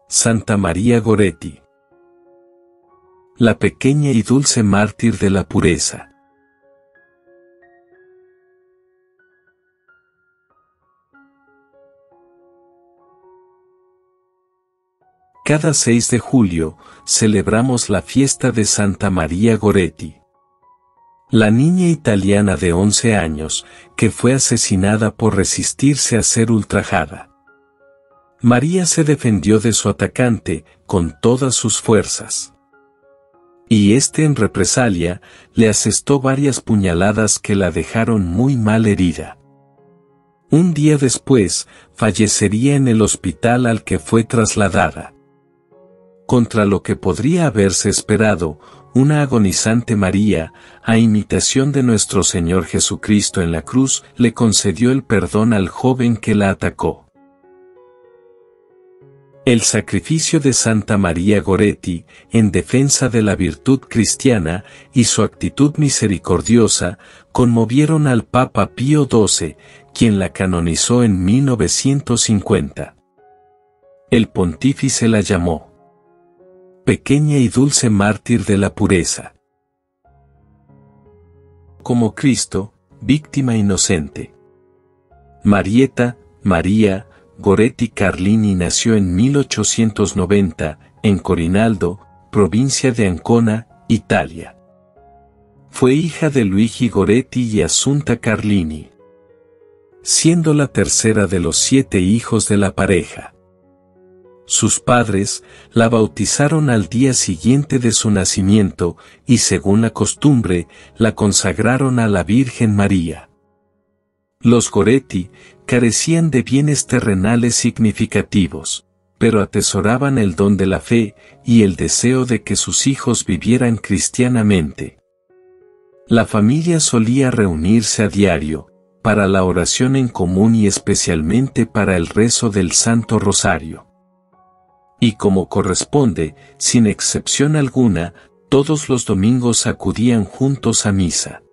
Santa María Goretti. La pequeña y dulce mártir de la pureza. Cada 6 de julio, celebramos la fiesta de Santa María Goretti. La niña italiana de 11 años, que fue asesinada por resistirse a ser ultrajada. María se defendió de su atacante, con todas sus fuerzas. Y en represalia, le asestó varias puñaladas que la dejaron muy mal herida. Un día después, fallecería en el hospital al que fue trasladada. Contra lo que podría haberse esperado, una agonizante María, a imitación de nuestro Señor Jesucristo en la cruz, le concedió el perdón al joven que la atacó. El sacrificio de Santa María Goretti, en defensa de la virtud cristiana, y su actitud misericordiosa, conmovieron al Papa Pío XII, quien la canonizó en 1950. El pontífice la llamó pequeña y dulce mártir de la pureza. Como Cristo, víctima inocente. Marietta, María Goretti Carlini nació en 1890, en Corinaldo, provincia de Ancona, Italia. Fue hija de Luigi Goretti y Assunta Carlini, siendo la tercera de los 7 hijos de la pareja. Sus padres la bautizaron al día siguiente de su nacimiento y, según la costumbre, la consagraron a la Virgen María. Los Goretti carecían de bienes terrenales significativos, pero atesoraban el don de la fe y el deseo de que sus hijos vivieran cristianamente. La familia solía reunirse a diario, para la oración en común y especialmente para el rezo del Santo Rosario. Y como corresponde, sin excepción alguna, todos los domingos acudían juntos a misa.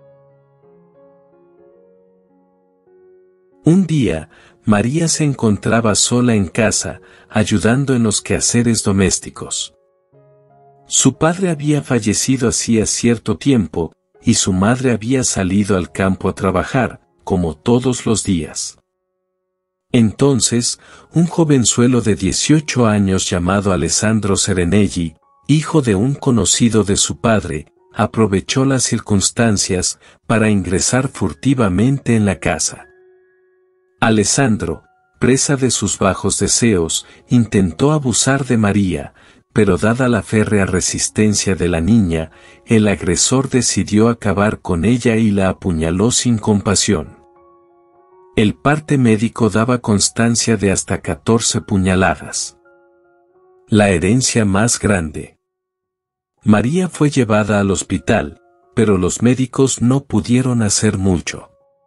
Un día, María se encontraba sola en casa, ayudando en los quehaceres domésticos. Su padre había fallecido hacía cierto tiempo, y su madre había salido al campo a trabajar, como todos los días. Entonces, un jovenzuelo de 18 años llamado Alessandro Serenelli, hijo de un conocido de su padre, aprovechó las circunstancias para ingresar furtivamente en la casa. Alessandro, presa de sus bajos deseos, intentó abusar de María, pero dada la férrea resistencia de la niña, el agresor decidió acabar con ella y la apuñaló sin compasión. El parte médico daba constancia de hasta 14 puñaladas. La herencia más grande. María fue llevada al hospital, pero los médicos no pudieron hacer mucho.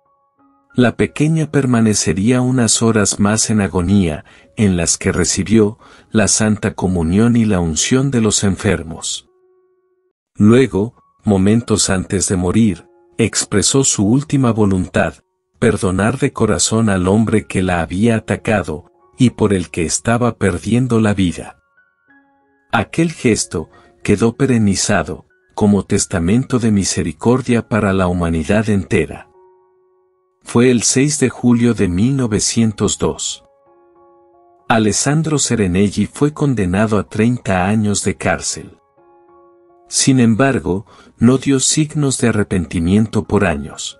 La pequeña permanecería unas horas más en agonía, en las que recibió la Santa Comunión y la unción de los enfermos. Luego, momentos antes de morir, expresó su última voluntad: perdonar de corazón al hombre que la había atacado, y por el que estaba perdiendo la vida. Aquel gesto quedó perenizado, como testamento de misericordia para la humanidad entera. Fue el 6 de julio de 1902. Alessandro Serenelli fue condenado a 30 años de cárcel. Sin embargo, no dio signos de arrepentimiento por años.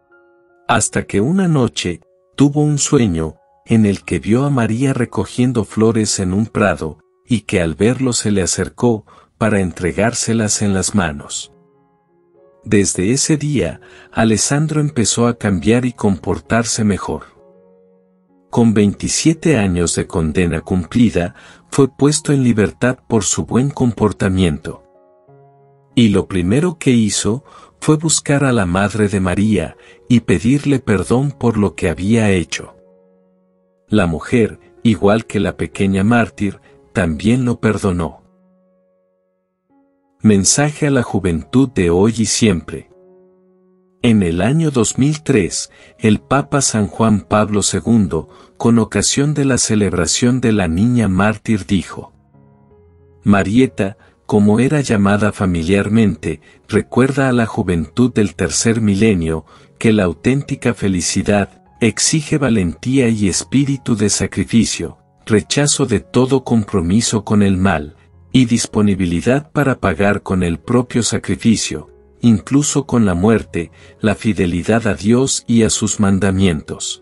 Hasta que una noche, tuvo un sueño, en el que vio a María recogiendo flores en un prado, y que al verlo se le acercó, para entregárselas en las manos. Desde ese día, Alessandro empezó a cambiar y comportarse mejor. Con 27 años de condena cumplida, fue puesto en libertad por su buen comportamiento. Y lo primero que hizo, fue buscar a la Madre de María, y pedirle perdón por lo que había hecho. La mujer, igual que la pequeña mártir, también lo perdonó. Mensaje a la juventud de hoy y siempre. En el año 2003, el Papa San Juan Pablo II con ocasión de la celebración de la niña mártir dijo: Marieta, como era llamada familiarmente, recuerda a la juventud del tercer milenio, que la auténtica felicidad exige valentía y espíritu de sacrificio, rechazo de todo compromiso con el mal, y disponibilidad para pagar con el propio sacrificio, incluso con la muerte, la fidelidad a Dios y a sus mandamientos.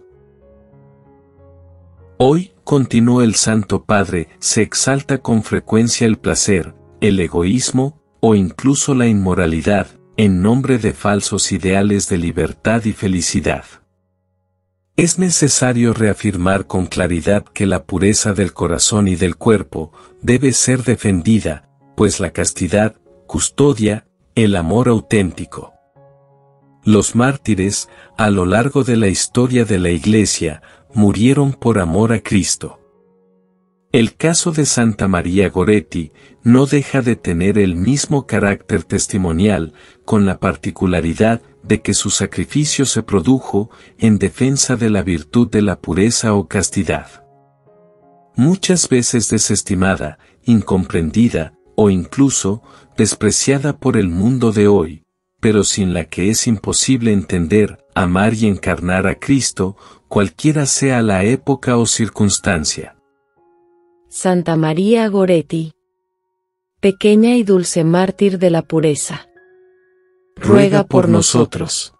Hoy, continuó el Santo Padre, se exalta con frecuencia el placer, el egoísmo, o incluso la inmoralidad, en nombre de falsos ideales de libertad y felicidad. Es necesario reafirmar con claridad que la pureza del corazón y del cuerpo debe ser defendida, pues la castidad custodia el amor auténtico. Los mártires, a lo largo de la historia de la Iglesia, murieron por amor a Cristo. El caso de Santa María Goretti no deja de tener el mismo carácter testimonial, con la particularidad de que su sacrificio se produjo en defensa de la virtud de la pureza o castidad. Muchas veces desestimada, incomprendida, o incluso despreciada por el mundo de hoy, pero sin la que es imposible entender, amar y encarnar a Cristo, cualquiera sea la época o circunstancia. Santa María Goretti, pequeña y dulce mártir de la pureza, ruega por nosotros.